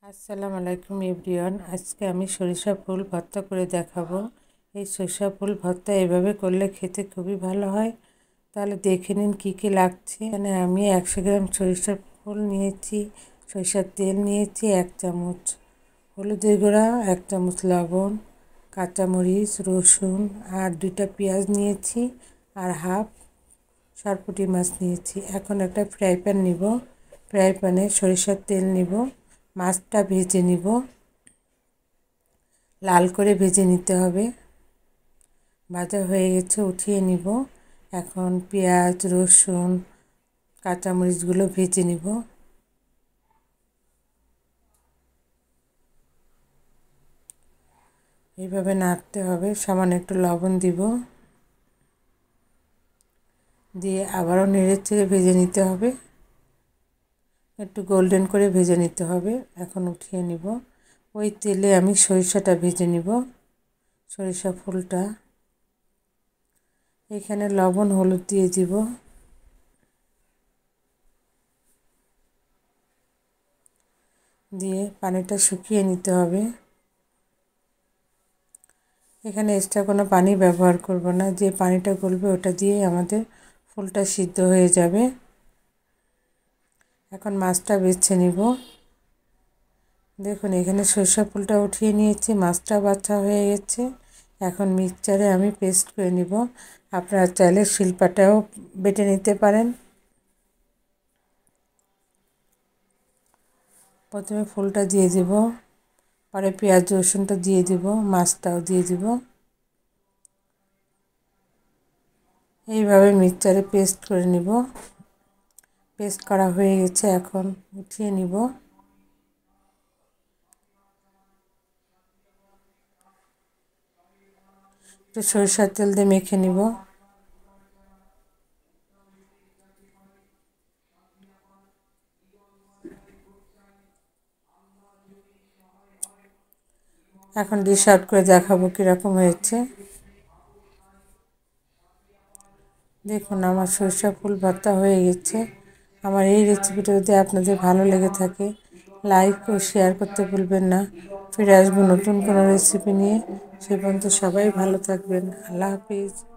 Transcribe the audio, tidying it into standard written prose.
আসসালামু আলাইকুম এভরিওয়ান। আজকে আমি সরিষা ফুল ভর্তা করে দেখাবো। এই সরিষা ফুল ভর্তা এভাবে করলে খেতে খুবই ভালো হয়। তাহলে দেখে নিন কী কী লাগছে। এখানে আমি 100 গ্রাম সরিষার ফুল নিয়েছি, সরিষার তেল নিয়েছি 1 চামচ, হলুদের গুঁড়া 1 চামচ, লবণ, কাঁচামরিচ, রসুন আর 2টা পেঁয়াজ নিয়েছি আর হাফ সরপুঁটি মাছ নিয়েছি। এখন একটা ফ্রাই প্যান নিব, ফ্রাই প্যানে সরিষার তেল নিব, মাছটা ভেজে নিব, লাল করে ভেজে নিতে হবে। ভাজা হয়ে গেছে, উঠিয়ে নিব। এখন পেঁয়াজ, রসুন, কাঁচামরিচগুলো ভেজে নিব। এইভাবে নাড়তে হবে। সামান্য একটু লবণ দিব, দিয়ে আবারও নেড়ে চেড়ে ভেজে নিতে হবে। একটু গোল্ডেন করে ভেজে নিতে হবে। এখন উঠিয়ে নিব। ওই তেলে আমি সরিষাটা ভেজে নিব, সরিষা ফুলটা। এখানে লবণ হলুদ দিয়ে দিব, দিয়ে পানিটা শুকিয়ে নিতে হবে। এখানে এক্সট্রা কোনো পানি ব্যবহার করব না, যে পানিটা গলবে ওটা দিয়ে আমাদের ফুলটা সিদ্ধ হয়ে যাবে। এখন মাছটা বেছে নিব। দেখুন এখানে সরিষা ফুলটা উঠিয়ে নিয়েছি, মাছটা বাছা হয়ে গেছে। এখন মিক্সচারে আমি পেস্ট করে নিব। আপনারা চাইলে শিলপাটাও বেটে নিতে পারেন। প্রথমে ফুলটা দিয়ে দিব, পরে পেঁয়াজ রসুনটা দিয়ে দিব, মাছটাও দিয়ে দিব। এইভাবে মিক্সচারে পেস্ট করে নিব। পেস্ট করা হয়ে গেছে, এখন উঠিয়ে নিব। একটু সরিষার তেল দিয়ে মেখে নিব। এখন ডিশ আউট করে দেখাবো কীরকম হয়েছে। দেখুন আমার সরিষা ফুল ভর্তা হয়ে গেছে। আমার এই রেসিপিটা যদি আপনাদের ভালো লেগে থাকে, লাইক ও শেয়ার করতে ভুলবেন না। ফিরে আসবো নতুন কোনো রেসিপি নিয়ে। সে পর্যন্ত সবাই ভালো থাকবেন। আল্লাহ হাফিজ।